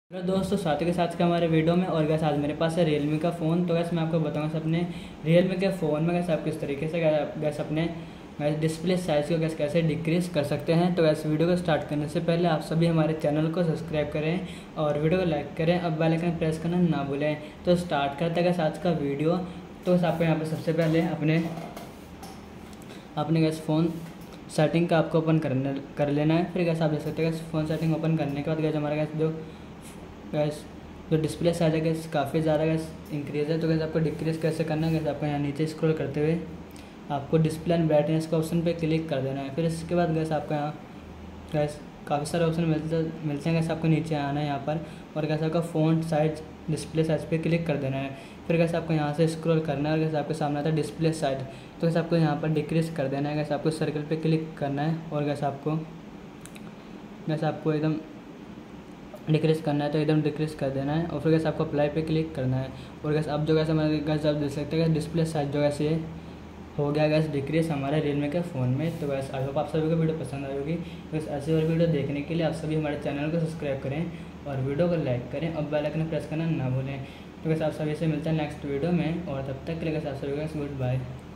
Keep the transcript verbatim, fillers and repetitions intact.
Hello दोस्तों, स्वागत के साथ का हमारे वीडियो में। और गैस आज मेरे पास है रियलमी का फ़ोन। तो गैस मैं आपको बताऊंगा अपने रियलमी के फ़ोन में गैस आप किस तरीके से गैस अपने गैस डिस्प्ले साइज़ को गैस कैसे डिक्रीज़ कर सकते हैं। तो गैस वीडियो को स्टार्ट करने से पहले आप सभी हमारे चैनल को सब्सक्राइब करें और वीडियो को लाइक करें और बेल आइकन प्रेस करना ना भूलें। तो स्टार्ट करते हैं गैस आज का वीडियो। तो गैस आपको यहाँ पर सबसे पहले अपने अपने गैस फ़ोन सेटिंग का आपको ओपन करने कर लेना है। फिर गैस आप देख सकते हैं गैस फ़ोन सेटिंग ओपन करने के बाद गैस हमारा गैस जो गैस जो डिस्प्ले साइज है गैस काफ़ी ज़्यादा गैस इंक्रीज़ है। तो गैस आपको डिक्रीज़ कैसे करना है, गैस आपको यहाँ नीचे स्क्रॉल करते हुए आपको डिस्प्ले एंड ब्राइटनेस का ऑप्शन पे क्लिक कर देना है। फिर इसके बाद गैस आपको यहाँ गैस काफ़ी सारे ऑप्शन मिलते मिलते हैं गैस आपको नीचे आना है यहाँ पर, और गैस आपका फ़ॉन्ट साइज डिस्प्ले साइज पे क्लिक कर देना है। फिर गैस आपको यहाँ से स्क्रॉल करना है और गैस आपके सामने आता है डिस्प्ले साइज। तो गैस आपको यहाँ पर डिक्रीज़ कर देना है। गैस आपको सर्कल पे क्लिक करना है और गैस आपको गैस आपको एकदम डिक्रीज़ करना है तो एकदम डिक्रीज़ कर देना है। और फिर गैस आपको अप्लाई पे क्लिक करना है। और गैस अब जो गैस हमारे गैस आप देख सकते हैं डिस्प्ले साइज जो गैस ये हो गया गैस डिक्रीज़ हमारे रियलमी के फ़ोन में। तो गैस आई होप आप सभी को वीडियो पसंद आई होगी। बस ऐसी और वीडियो देखने के लिए आप सभी हमारे चैनल को सब्सक्राइब करें और वीडियो को लाइक करें और बेल आइकन प्रेस करना ना भूलें। तो गैस आप सभी से मिलते हैं नेक्स्ट वीडियो में, और तब तक के लिए गैस आप सभी को गुड बाय।